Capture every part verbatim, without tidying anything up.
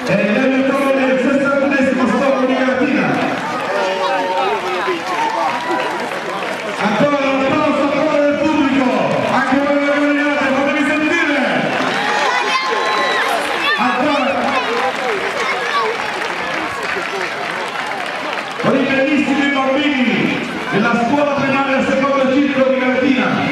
e l'elettore del sessantunesimo Stormo di Galatina. Ancora un applauso a favore del pubblico, anche voi che guadagnate, fatevi sentire. Ancora con i bellissimi bambini della scuola primaria secondo ciclo di Galatina.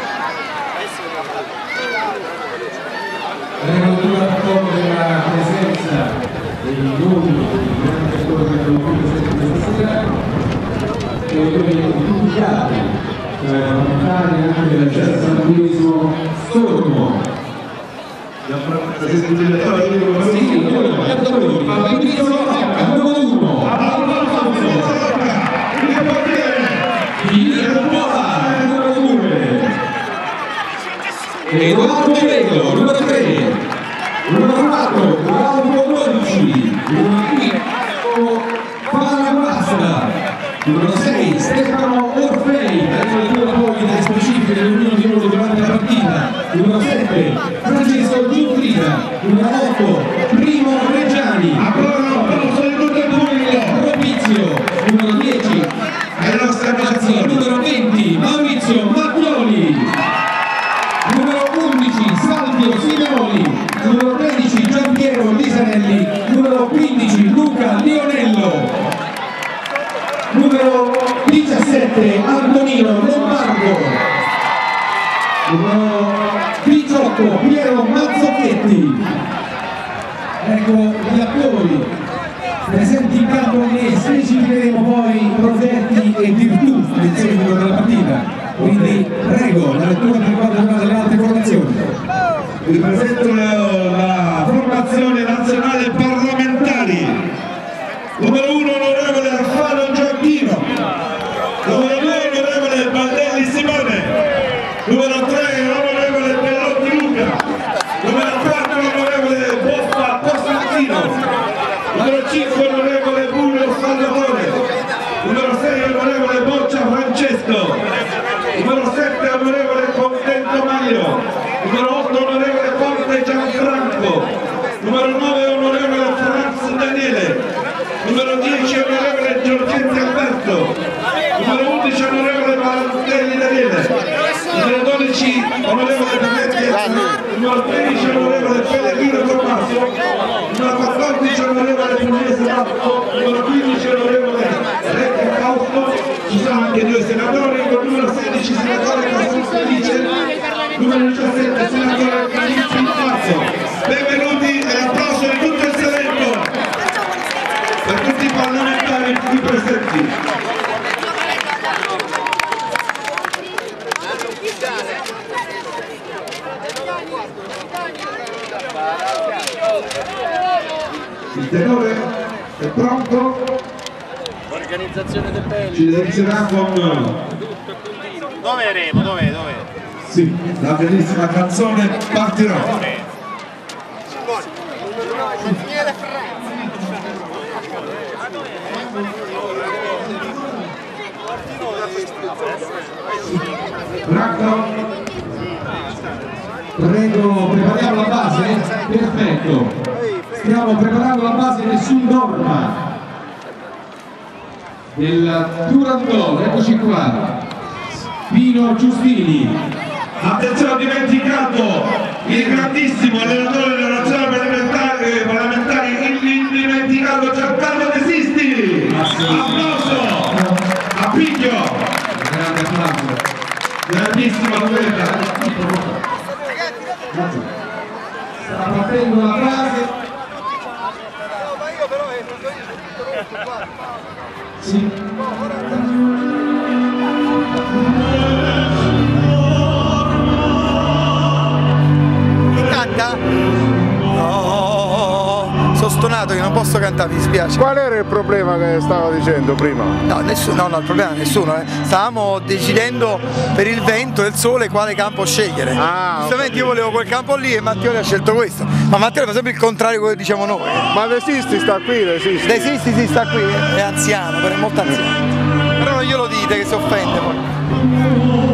Regola della presenza dei nomi del grande attore che abbiamo qui presente questa sera e ovviamente di tutti gli altri parlamentari anche del sessantunesimo Stormo. Presente il direttore di Roma? Sì, noi, Fabrizio Rocca, numero uno. Il portiere Filippo Pola, numero due. Edoardo Velo, numero tre. Numero quattro, Claudio Dolci. Numero cinque, Paolo Massa. Numero sei, Stefano Orfei, dalle poi delle specifiche dell'Unione di Roma durante la partita. Numero sette, Francesco Giuffrida. Numero otto, Primo Reggiani. ancora un applauso di tutto il pubblico. Propizio. Numero dieci, È la nostra Ragazzi, numero venti, Maurizio Mattioli. Numero undici, Salvio Simeoni. Numero tredici, Giampiero Lisanelli. Numero quindici, Luca Lionello. Numero diciassette, Antonino Lombardo. Numero diciotto, Piero Mazzocchetti. Ecco gli attori presenti in campo e specificheremo poi progetti e virtù nel seguito della partita. Quindi prego la lettura per quanto riguarda le altre formazioni. Vi presento la formazione nazionale parlamentari. Numero uno onorevole Alfano Giacchino. Numero due onorevole Baldelli Simone. Numero tre onorevole Bellotti Luca. Numero quattro onorevole Boffa Costantino. Numero cinque onorevole Bullo Salvatore. Numero sei onorevole Boccia Francesco. Numero sette onorevole Contento Mario. Numero otto onorevole Forte Gianfranco. Numero nove onorevole Franz Daniele. Numero dieci onorevole Giorgetti Alberto. Numero undici onorevole Valentelli Daniele. Numero dodici onorevole Dametti. Numero tredici onorevole Pellegrino Tommaso. Numero quattordici onorevole Pugliese Marco. Numero quindici onorevole Recchi Fausto. Ci sono anche due senatori. Con numero sedici senatore Cassino Felice. Numero diciassette senatore Calizzi Mazzo. Benvenuti e l'applauso di tutto il Salento per tutti i parlamentari qui presenti. Il tenore è pronto? L'organizzazione del bello. Ci inizierà con Dove eremo? Dove? Dove? sì, la bellissima canzone Partirò. Bracco. Prego, prepariamo la base? Perfetto. Stiamo preparando la base, nessun dorma. Del Turandot, eccoci qua. Pino Giustini. Attenzione, ho dimenticato il grandissimo allenatore della nazionale parlamentare, parlamentari, l'indimenticato Giancarlo De Sisti. Applauso a Picchio. Grande applauso. Grandissima guerra. Sta partendo la base. Sì. Canta? No, sono stonato che non posso cantare, mi dispiace. Qual era il problema che stava dicendo prima? No, nessuno, no, no, il problema è nessuno, eh. Stavamo decidendo per il vento e il sole quale campo scegliere. Ah, giustamente io volevo quel campo lì e Mattioli ha scelto questo. Ma Mattioli fa sempre il contrario di quello che diciamo noi. Ma De Sisti sta qui, De Sisti? De Sisti si sta qui, è anziano, però è molto anziano. Però non glielo dite che si offende poi.